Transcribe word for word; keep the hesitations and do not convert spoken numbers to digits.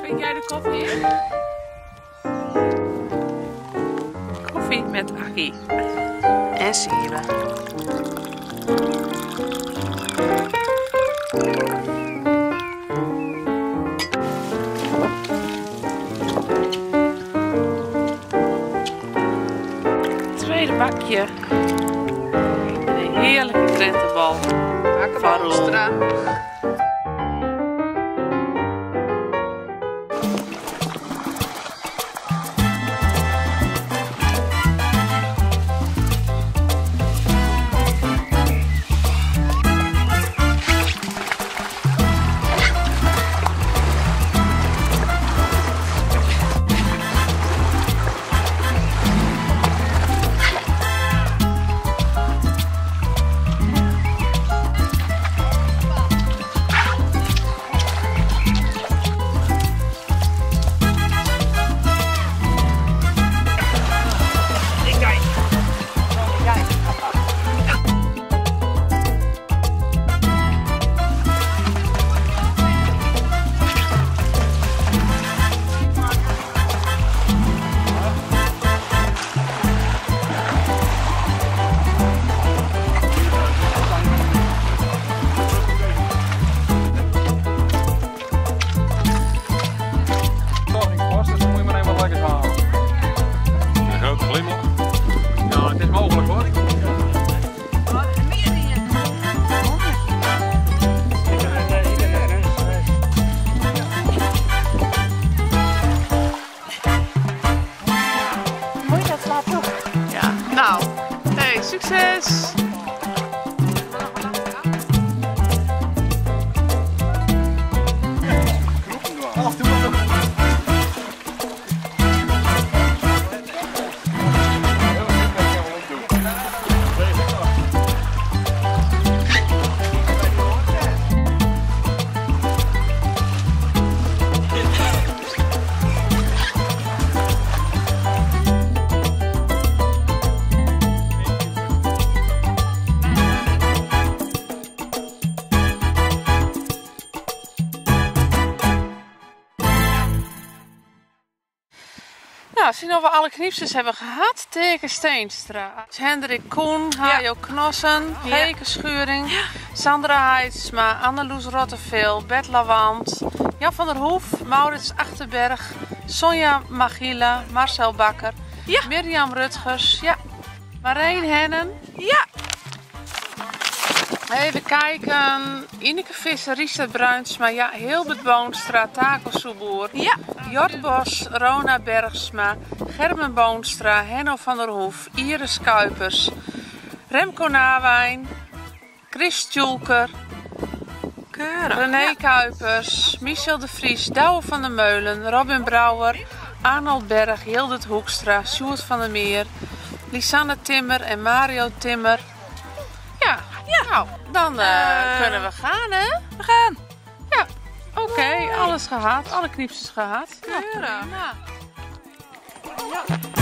Schenk jij de koffie in? Koffie met Aggie. En Sire. Tweede bakje. Een heerlijke krentenbal. Van Roel. Nou, hey, succes! Nou, zien of we alle kniepjes hebben gehad. Teke Steenstra, Hendrik Koen, Hajo Knossen, Ja. Heke Schuring, Ja. Sandra Heidsma, Anneloes Rotteveel, Bert Lawand, Jan van der Hoef, Maurits Achterberg, Sonja Magila, Marcel Bakker, Ja. Mirjam Rutgers, ja. Marijn Hennen. Ja. Even kijken. Ineke Visser, Richard Bruinsma, ja, Hilbert Boonstra, Taco Soeboer. Ja. Jort Bos, Rona Bergsma, Gerben Boonstra, Henno van der Hoef, Iris Kuipers, Remco Nawijn, Chris Tjulker, Keurig. René Ja. Kuipers, Michel de Vries, Douwe van der Meulen, Robin Brouwer, Arnold Berg, Hildert Hoekstra, Sjoerd van der Meer, Lisanne Timmer en Mario Timmer. Ja, ja. Nou, dan eh, Eh. kunnen we gaan, hè? We gaan. Ja, oké, alles gehad, alle kniepjes gehad. Keurig. Nou, prima. Ja.